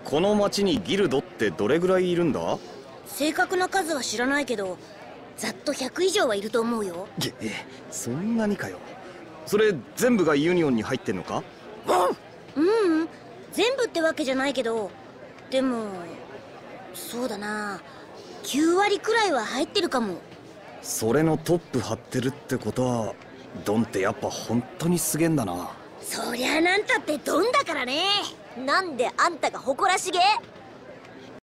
この町にギルドってどれぐらいいるんだ？ 正確な数は知らないけど、ざっと100以上はいると思うよ。 そんなにかよ。それ全部がユニオンに入ってんのか？ うん、全部ってわけじゃないけど、でもそうだな、9割くらいは入ってるかも。 それのトップ張ってるってことは、ドンってやっぱ本当にすげえんだな。 そりゃなんたってドンだからね。 なんであんたが誇らしげ？